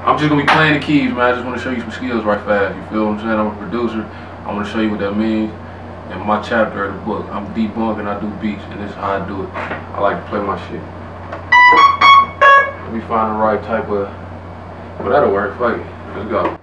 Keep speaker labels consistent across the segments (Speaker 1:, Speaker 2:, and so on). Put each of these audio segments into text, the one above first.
Speaker 1: I'm just gonna be playing the keys, man. I just want to show you some skills right fast. You feel what I'm saying? I'm a producer. I want to show you what that means. In my chapter of the book, I'm debunking, I do beats, and this is how I do it. I like to play my shit. Let me find the right type of, well, that'll work, fuck it. Let's go.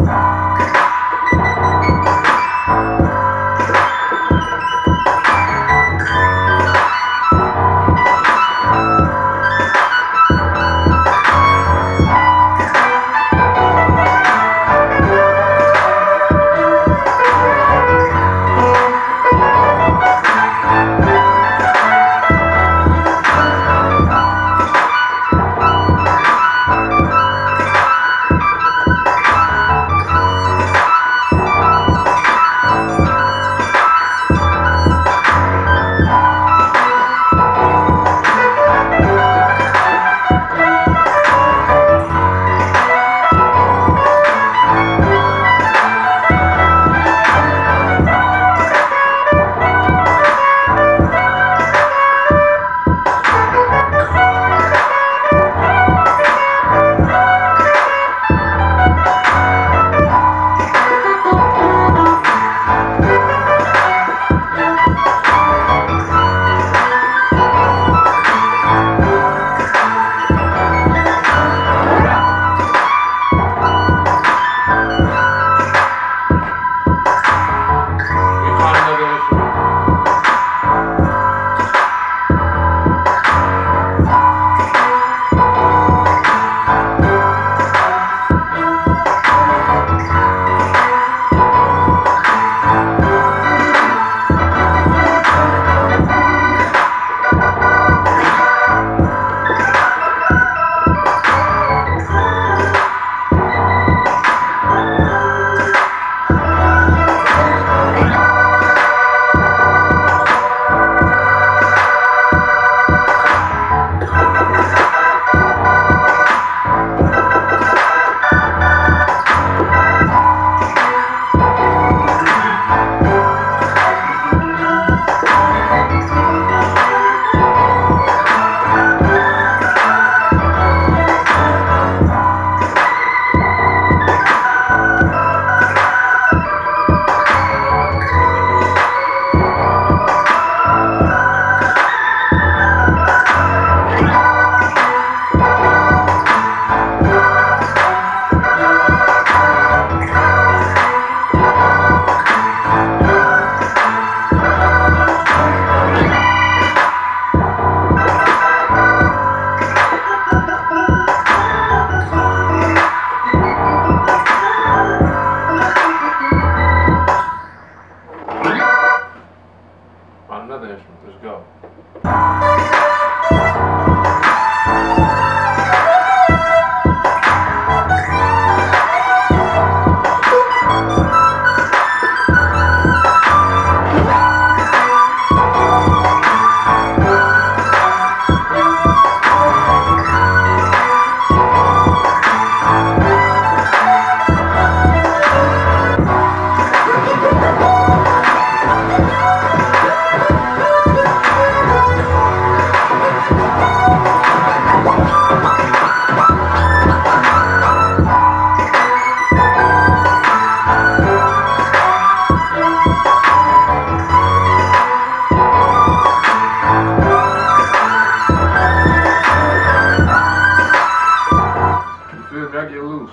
Speaker 1: Another instrument. Let's go. I get loose.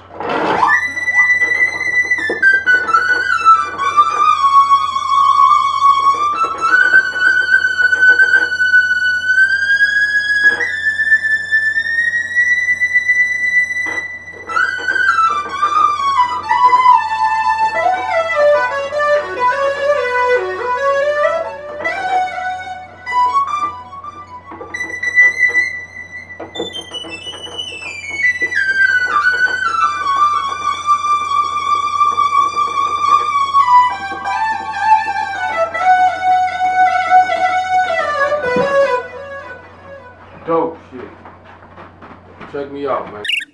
Speaker 1: Dope shit. Check me out, man.